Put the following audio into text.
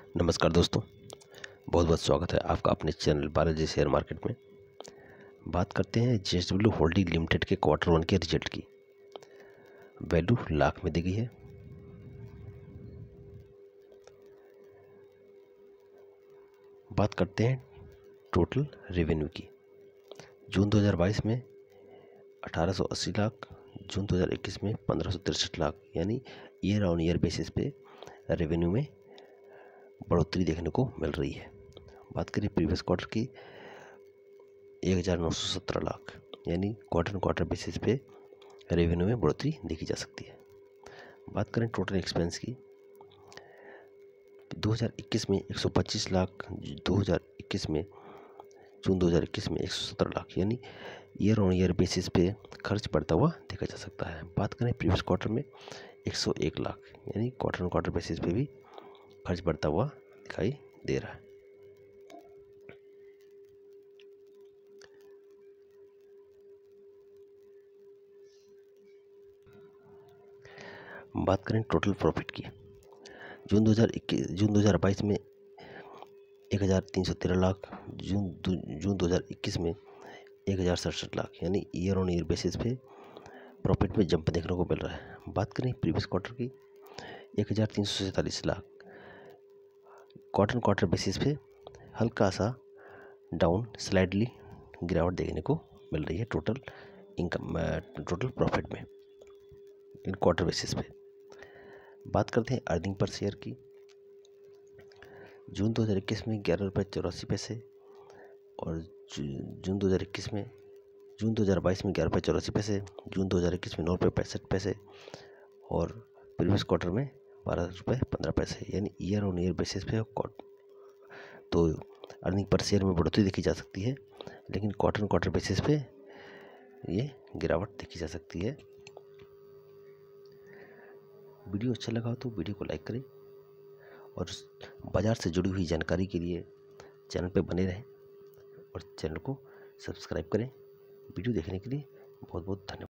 नमस्कार दोस्तों, बहुत बहुत स्वागत है आपका अपने चैनल बालाजी शेयर मार्केट में। बात करते हैं JSW होल्डिंग लिमिटेड के Q1 के रिजल्ट की। वैल्यू लाख में दी गई है। बात करते हैं टोटल रेवेन्यू की। जून 2022 में 1880 लाख, जून 2021 में 1563 लाख, यानी ईयर ऑन ईयर बेसिस पे रेवेन्यू में बढ़ोतरी देखने को मिल रही है। बात करें प्रीवियस क्वार्टर की 1917 लाख, यानी क्वार्टर बेसिस पे रेवेन्यू में बढ़ोतरी देखी जा सकती है। बात करें टोटल एक्सपेंस की 2021 में 125 लाख, 2021 में जून 2021 में 117 लाख, यानी ईयर ऑन ईयर बेसिस पे खर्च बढ़ता हुआ देखा जा सकता है। बात करें प्रीवियस क्वार्टर में 101 लाख, यानी क्वार्टर बेसिस पे भी खर्च बढ़ता हुआ दिखाई दे रहा है। बात करें टोटल प्रॉफिट की, जून 2022 में 1313 लाख, जून 2021 में 1067 लाख, यानी ईयर ऑन ईयर बेसिस पे प्रॉफिट में जंप देखने को मिल रहा है। बात करें प्रीवियस क्वार्टर की 1347 लाख, क्वार्टर बेसिस पे हल्का सा डाउन स्लाइडली गिरावट देखने को मिल रही है टोटल प्रॉफिट में इन क्वार्टर बेसिस पे। बात करते हैं अर्निंग पर शेयर की, जून 2021 में 11 रुपये 84 पैसे और जून 2022 में 11 रुपये 84 पैसे, जून 2021 में 9 रुपये 65 पैसे और प्रीवियस क्वार्टर में 12 रुपये 15 पैसे, यानी ईयर ऑन ईयर बेसिस पे तो अर्निंग पर शेयर में बढ़ोतरी देखी जा सकती है, लेकिन क्वार्टर बेसिस पे ये गिरावट देखी जा सकती है। वीडियो अच्छा लगा हो तो वीडियो को लाइक करें और बाज़ार से जुड़ी हुई जानकारी के लिए चैनल पर बने रहें और चैनल को सब्सक्राइब करें। वीडियो देखने के लिए बहुत बहुत धन्यवाद।